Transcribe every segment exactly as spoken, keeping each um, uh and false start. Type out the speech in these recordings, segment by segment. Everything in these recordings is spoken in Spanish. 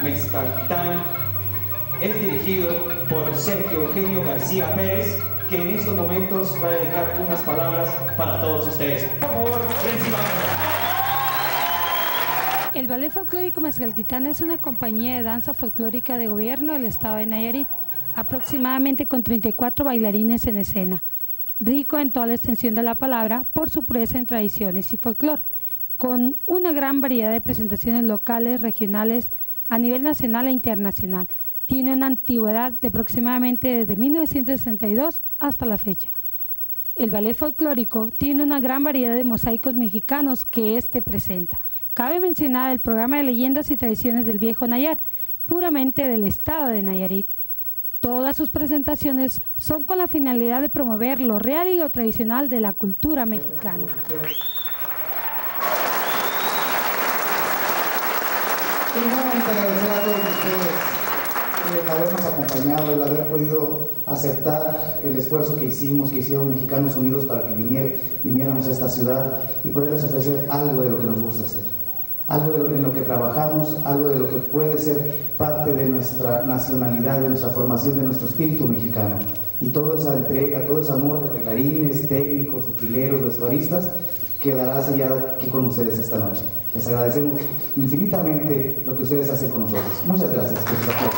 Mezcaltitán es dirigido por Sergio Eugenio García Pérez, que en estos momentos va a dedicar unas palabras para todos ustedes. Por favor, recibamos. El Ballet Folclórico Mezcaltitán es una compañía de danza folclórica de gobierno del estado de Nayarit, aproximadamente con treinta y cuatro bailarines en escena, rico en toda la extensión de la palabra por su pureza en tradiciones y folclor, con una gran variedad de presentaciones locales, regionales, a nivel nacional e internacional. Tiene una antigüedad de aproximadamente desde mil novecientos sesenta y dos hasta la fecha. El ballet folclórico tiene una gran variedad de mosaicos mexicanos que éste presenta. Cabe mencionar el programa de leyendas y tradiciones del viejo Nayar, puramente del estado de Nayarit. Todas sus presentaciones son con la finalidad de promover lo real y lo tradicional de la cultura mexicana. Primeramente agradecer a todos ustedes el habernos acompañado, el haber podido aceptar el esfuerzo que hicimos, que hicieron Mexicanos Unidos para que vinier, viniéramos a esta ciudad y poderles ofrecer algo de lo que nos gusta hacer, algo de lo, en lo que trabajamos, algo de lo que puede ser parte de nuestra nacionalidad, de nuestra formación, de nuestro espíritu mexicano. Y toda esa entrega, todo ese amor de bailarines, técnicos, utileros, vestuaristas, quedará sellada aquí con ustedes esta noche. Les agradecemos infinitamente lo que ustedes hacen con nosotros. Muchas gracias por su apoyo.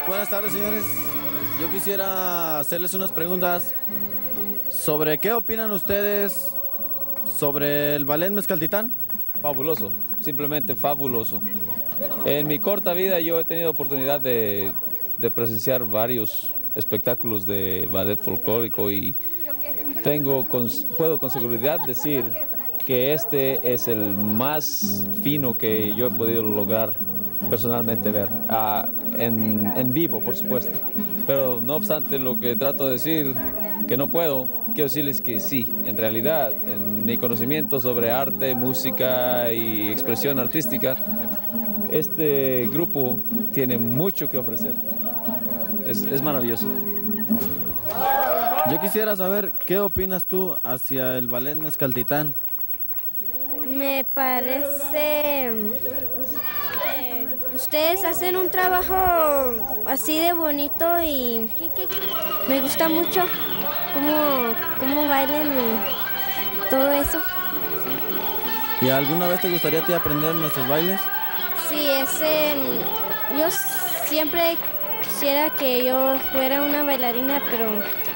Buenas tardes, señores. Yo quisiera hacerles unas preguntas sobre qué opinan ustedes sobre el ballet Mezcaltitán. Fabuloso, simplemente fabuloso. En mi corta vida yo he tenido oportunidad de, de presenciar varios espectáculos de ballet folclórico y tengo con, puedo con seguridad decir que este es el más fino que yo he podido lograr personalmente ver, ah, en, en vivo por supuesto, pero no obstante lo que trato de decir que no puedo, quiero decirles que sí, en realidad en mi conocimiento sobre arte, música y expresión artística, este grupo tiene mucho que ofrecer, es, es maravilloso. Yo quisiera saber qué opinas tú hacia el ballet Mezcaltitán. Me parece, eh, ustedes hacen un trabajo así de bonito y ¿qué, qué? Me gusta mucho cómo, cómo bailan y todo eso. ¿Y alguna vez te gustaría a ti aprender nuestros bailes? Sí, ese, yo siempre quisiera que yo fuera una bailarina, pero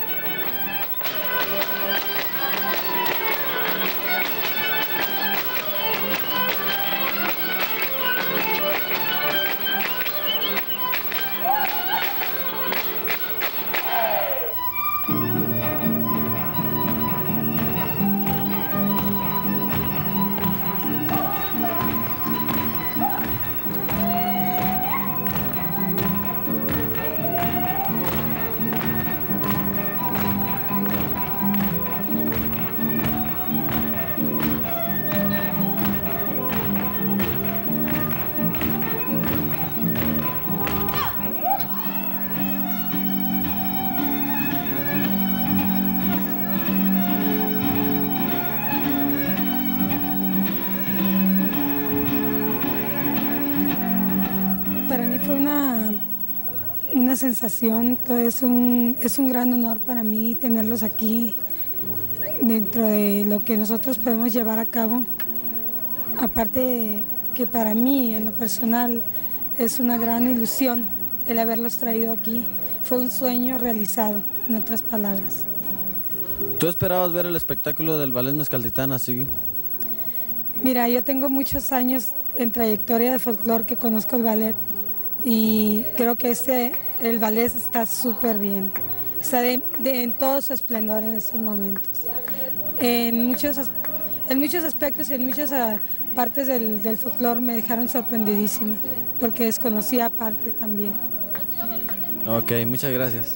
Para mí fue una, una sensación, todo es un, es un gran honor para mí tenerlos aquí dentro de lo que nosotros podemos llevar a cabo. Aparte que para mí, en lo personal, es una gran ilusión el haberlos traído aquí. Fue un sueño realizado, en otras palabras. ¿Tú esperabas ver el espectáculo del ballet Mezcaltitán así? Mira, yo tengo muchos años en trayectoria de folclore que conozco el ballet y creo que este, el ballet está súper bien, está de, de, en todo su esplendor en estos momentos. En muchos, en muchos aspectos y en muchas uh, partes del, del folclore me dejaron sorprendidísima porque desconocía parte también. Ok, muchas gracias.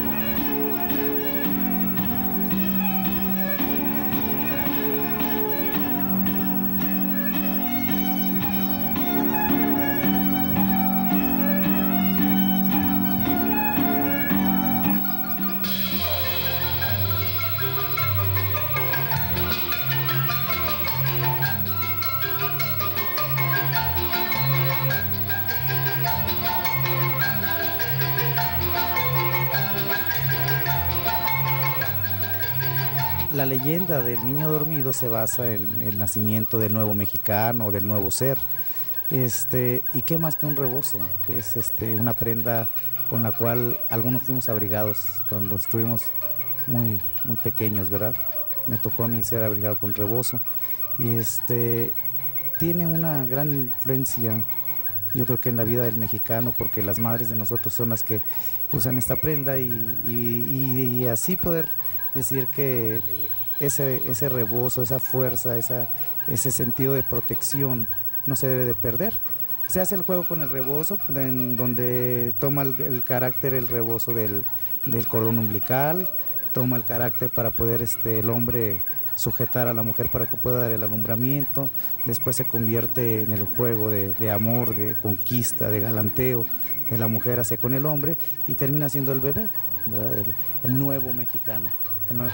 La leyenda del niño dormido se basa en el nacimiento del nuevo mexicano, del nuevo ser. Este, ¿y qué más que un rebozo? Que es este, una prenda con la cual algunos fuimos abrigados cuando estuvimos muy, muy pequeños, ¿verdad? Me tocó a mí ser abrigado con rebozo. Y este, tiene una gran influencia, yo creo que en la vida del mexicano, porque las madres de nosotros son las que usan esta prenda y, y, y, y así poder decir que ese, ese rebozo, esa fuerza, esa, ese sentido de protección no se debe de perder. Se hace el juego con el rebozo, en donde toma el, el carácter, el rebozo del, del cordón umbilical, toma el carácter para poder este, el hombre sujetar a la mujer para que pueda dar el alumbramiento, después se convierte en el juego de, de amor, de conquista, de galanteo de la mujer hacia con el hombre y termina siendo el bebé, ¿verdad? El, el nuevo mexicano. El nuevo...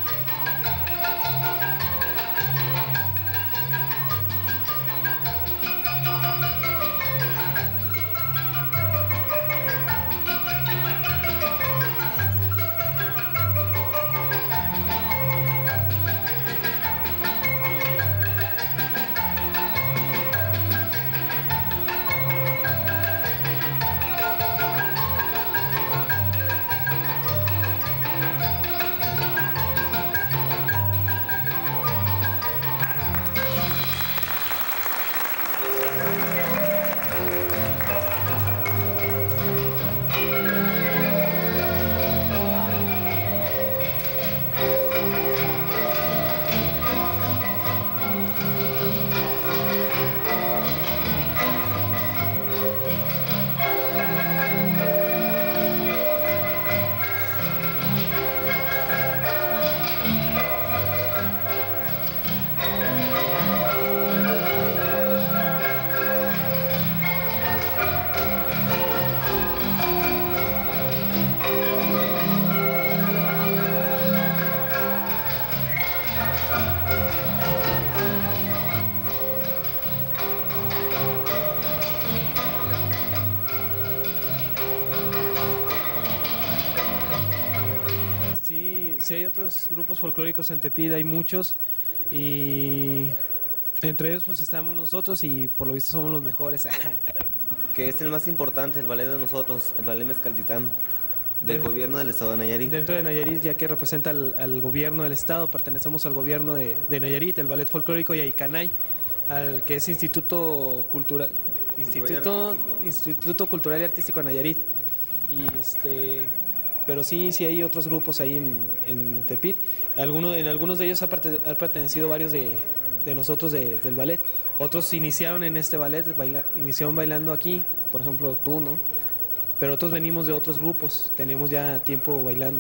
sí hay otros grupos folclóricos en Tepit, hay muchos, y entre ellos pues estamos nosotros y por lo visto somos los mejores. Que es el más importante, el ballet de nosotros, el ballet Mezcaltitán, del de, gobierno del estado de Nayarit. Dentro de Nayarit, ya que representa al, al gobierno del estado, pertenecemos al gobierno de, de Nayarit, el ballet folclórico Yaicanay, al que es Instituto Cultural, Instituto, Instituto Cultural y Artístico de Nayarit. Y este, pero sí, sí hay otros grupos ahí en, en Tepit. Alguno, en algunos de ellos ha, parte, ha pertenecido varios de, de nosotros de, del ballet. Otros iniciaron en este ballet, baila, iniciaron bailando aquí, por ejemplo tú, ¿no? Pero otros venimos de otros grupos, tenemos ya tiempo bailando.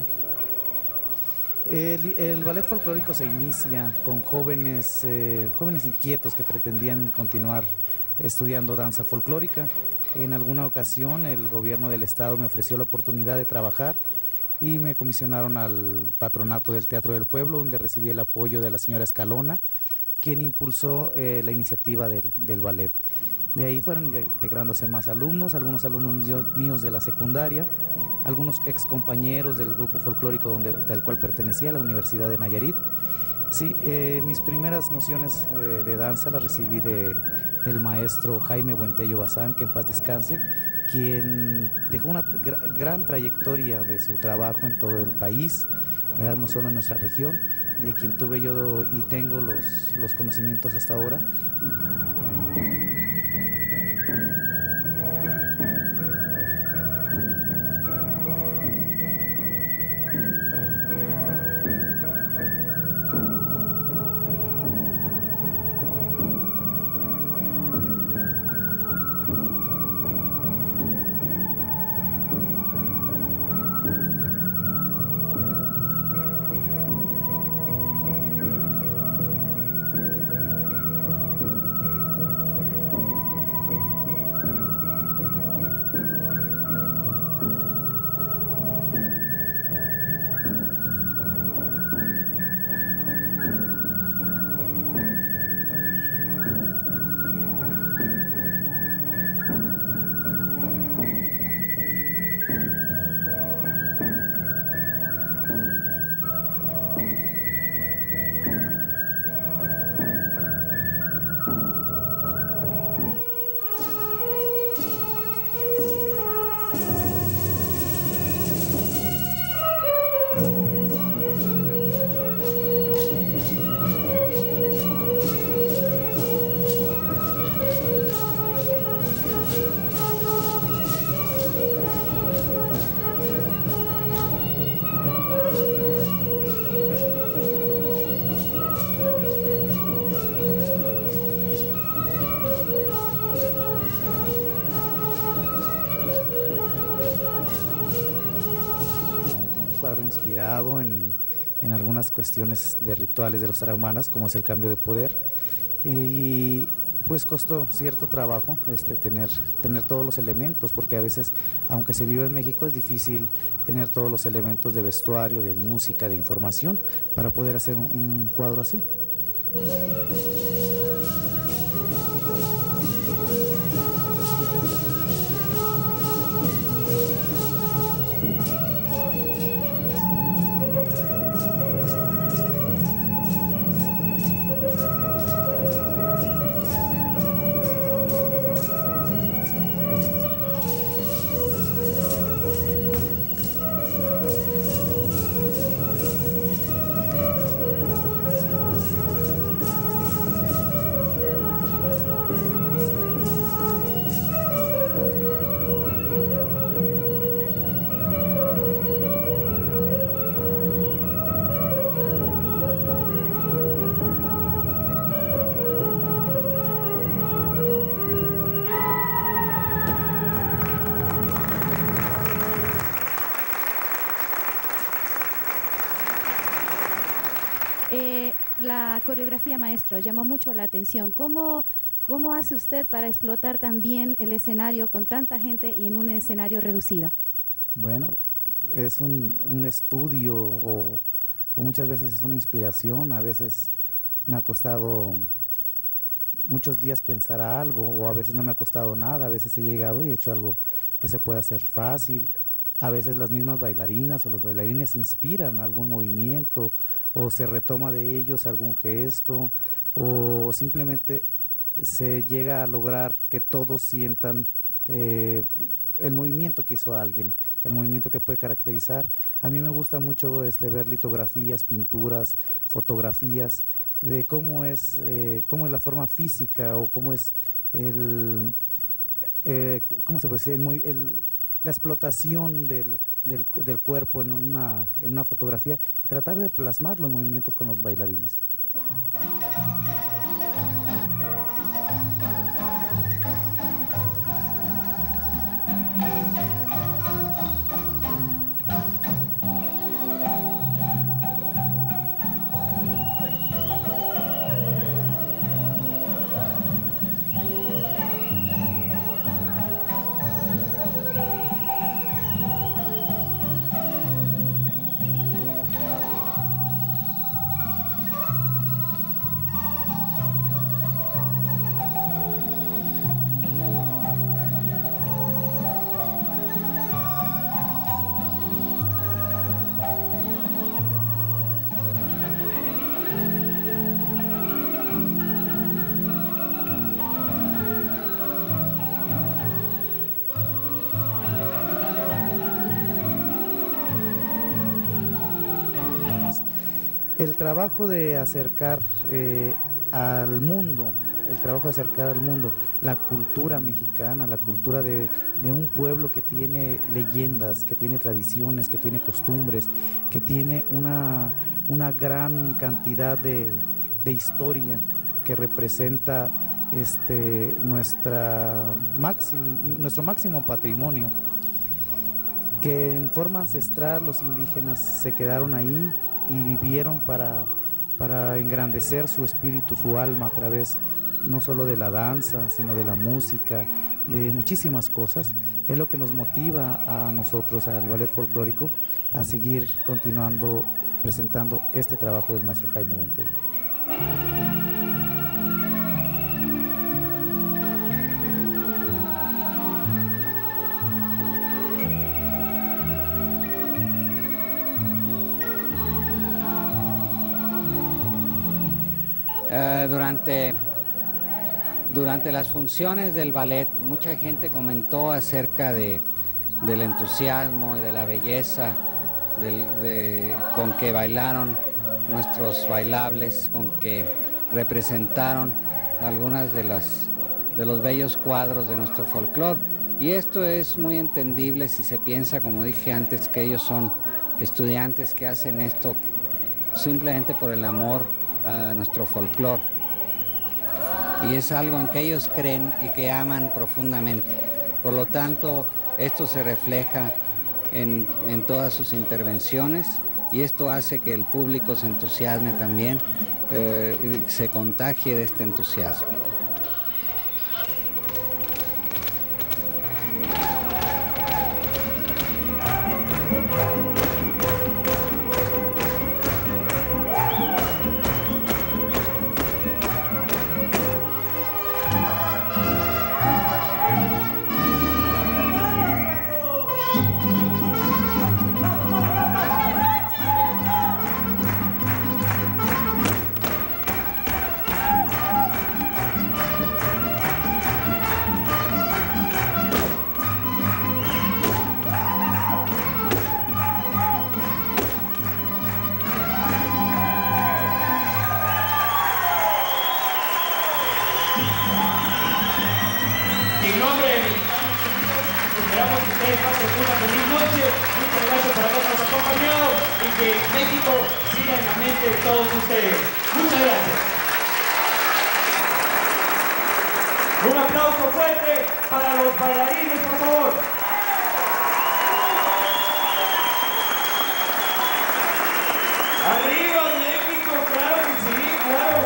El, el ballet folclórico se inicia con jóvenes, eh, jóvenes inquietos que pretendían continuar estudiando danza folclórica. En alguna ocasión el gobierno del estado me ofreció la oportunidad de trabajar y me comisionaron al patronato del Teatro del Pueblo, donde recibí el apoyo de la señora Escalona, quien impulsó eh, la iniciativa del, del ballet. De ahí fueron integrándose más alumnos, algunos alumnos míos de la secundaria, algunos excompañeros del grupo folclórico donde, del cual pertenecía a la Universidad de Nayarit. Sí, eh, mis primeras nociones eh, de danza las recibí de, del maestro Jaime Buentello Bazán, que en paz descanse, quien dejó una gra- gran trayectoria de su trabajo en todo el país, ¿verdad? No solo en nuestra región, de quien tuve yo y tengo los, los conocimientos hasta ahora. Y inspirado en, en algunas cuestiones de rituales de los tarahumanas, como es el cambio de poder, eh, y pues costó cierto trabajo este, tener, tener todos los elementos, porque a veces, aunque se vive en México, es difícil tener todos los elementos de vestuario, de música, de información, para poder hacer un, un cuadro así. Eh, la coreografía, maestro, llamó mucho la atención. ¿Cómo, cómo hace usted para explotar también el escenario con tanta gente y en un escenario reducido? Bueno, es un, un estudio o, o muchas veces es una inspiración. A veces me ha costado muchos días pensar a algo, o a veces no me ha costado nada. A veces he llegado y he hecho algo que se puede hacer fácil. a veces las mismas bailarinas o los bailarines inspiran algún movimiento o se retoma de ellos algún gesto o simplemente se llega a lograr que todos sientan eh, el movimiento que hizo alguien, el movimiento que puede caracterizar. A mí me gusta mucho este, ver litografías, pinturas, fotografías de cómo es, eh, cómo es la forma física o cómo es el, eh, ¿cómo se puede decir? El, el, la explotación del, del, del cuerpo en una, en una fotografía y tratar de plasmar los movimientos con los bailarines. El trabajo de acercar eh, al mundo, el trabajo de acercar al mundo la cultura mexicana, la cultura de, de un pueblo que tiene leyendas, que tiene tradiciones, que tiene costumbres, que tiene una, una gran cantidad de, de historia que representa este, nuestra máximo, nuestro máximo patrimonio, que en forma ancestral los indígenas se quedaron ahí y vivieron para, para engrandecer su espíritu, su alma a través no solo de la danza, sino de la música, de muchísimas cosas. Es lo que nos motiva a nosotros, al ballet folclórico, a seguir continuando presentando este trabajo del maestro Jaime Buentello. Uh, durante, durante las funciones del ballet, mucha gente comentó acerca de, del entusiasmo y de la belleza del, de, con que bailaron nuestros bailables, con que representaron algunas de, las, de los bellos cuadros de nuestro folclore. Y esto es muy entendible si se piensa, como dije antes, que ellos son estudiantes que hacen esto simplemente por el amor a nuestro folclore, y es algo en que ellos creen y que aman profundamente. Por lo tanto, esto se refleja en, en todas sus intervenciones y esto hace que el público se entusiasme también, eh, se contagie de este entusiasmo. Un aplauso fuerte para los bailarines, por favor. ¡Arriba, México! ¡Claro que sí, claro!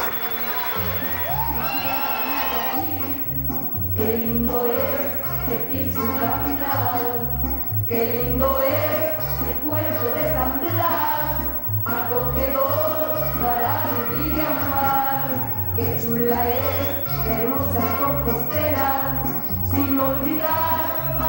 ¡Qué lindo es Tepic, su capital! ¡Qué lindo es el puerto de San Blas! Acogedor para vivir y amar. ¡Qué chula es! ¡Qué hermosa Compostela! Sin olvidar a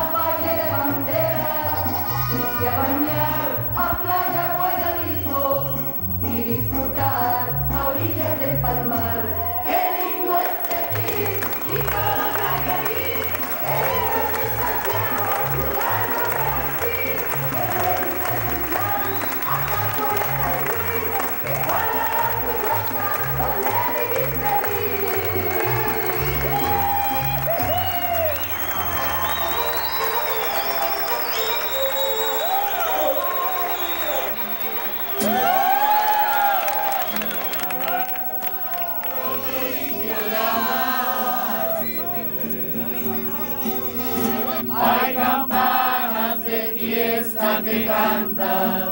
que canta.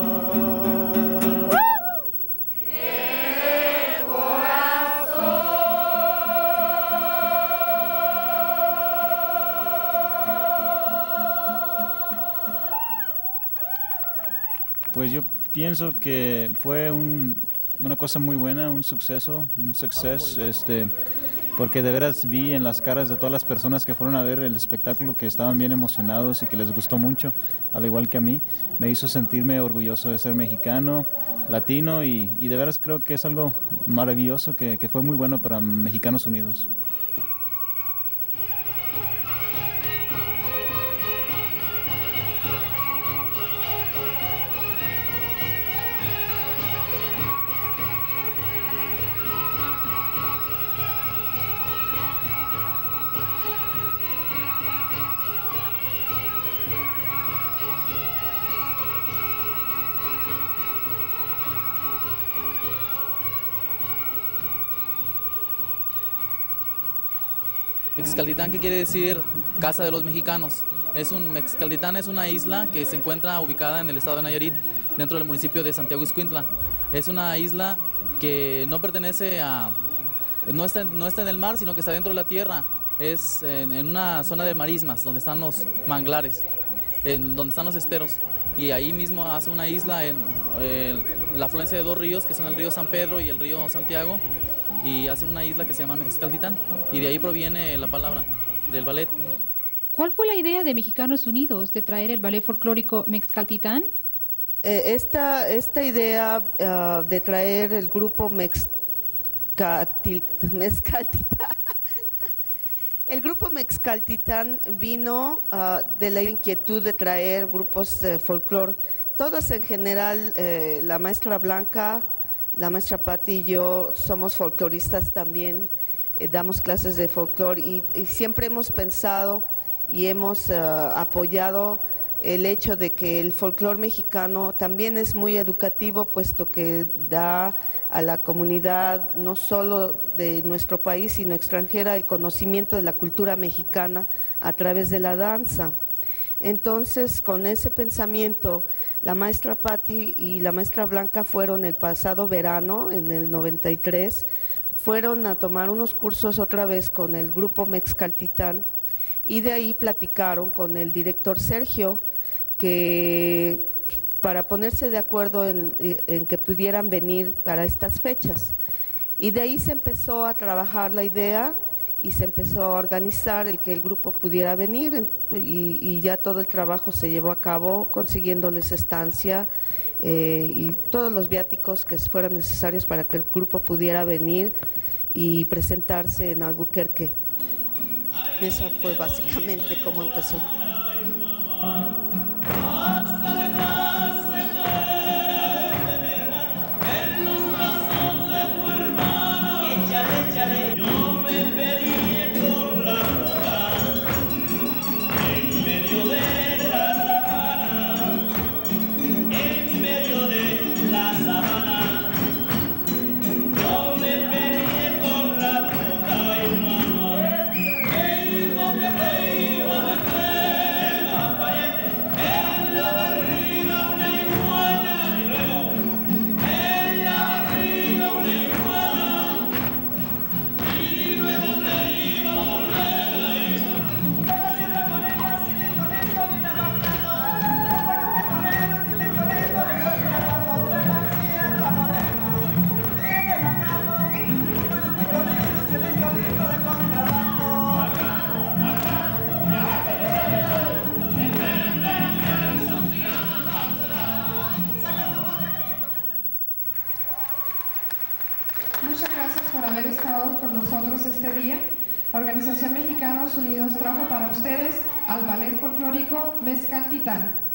Pues yo pienso que fue un, una cosa muy buena, un suceso, un suceso, este, porque de veras vi en las caras de todas las personas que fueron a ver el espectáculo que estaban bien emocionados y que les gustó mucho, al igual que a mí. Me hizo sentirme orgulloso de ser mexicano, latino y, y de veras creo que es algo maravilloso que, que fue muy bueno para Mexicanos Unidos. Mexcaltitán, que quiere decir Casa de los Mexicanos. Es un, Mexcaltitán es una isla que se encuentra ubicada en el estado de Nayarit, dentro del municipio de Santiago Ixcuintla. Es una isla que no pertenece a, no está, no está en el mar, sino que está dentro de la tierra. Es en, en una zona de marismas, donde están los manglares, en, donde están los esteros. Y ahí mismo hace una isla en, en la afluencia de dos ríos, que son el río San Pedro y el río Santiago, y hace una isla que se llama Mexcaltitán, y de ahí proviene la palabra del ballet. ¿Cuál fue la idea de Mexicanos Unidos de traer el ballet folclórico Mexcaltitán? Eh, esta, esta idea uh, de traer el grupo Mexcatil, Mexcaltitán, el grupo Mexcaltitán vino uh, de la inquietud de traer grupos de folclore. Todos en general, eh, la maestra Blanca, la maestra Patti y yo somos folcloristas también, eh, damos clases de folclore y, y siempre hemos pensado y hemos uh, apoyado el hecho de que el folclore mexicano también es muy educativo, puesto que da a la comunidad no solo de nuestro país sino extranjera el conocimiento de la cultura mexicana a través de la danza. Entonces, con ese pensamiento, la maestra Patti y la maestra Blanca fueron el pasado verano, en el noventa y tres, fueron a tomar unos cursos otra vez con el grupo Mexcaltitán y de ahí platicaron con el director Sergio, que para ponerse de acuerdo en, en que pudieran venir para estas fechas. Y de ahí se empezó a trabajar la idea y se empezó a organizar el que el grupo pudiera venir y, y ya todo el trabajo se llevó a cabo consiguiéndoles estancia eh, y todos los viáticos que fueran necesarios para que el grupo pudiera venir y presentarse en Albuquerque. Esa fue básicamente cómo empezó. Muchas gracias por haber estado con nosotros este día. La Organización Mexicanos Unidos trajo para ustedes al ballet folclórico Mexcaltitán.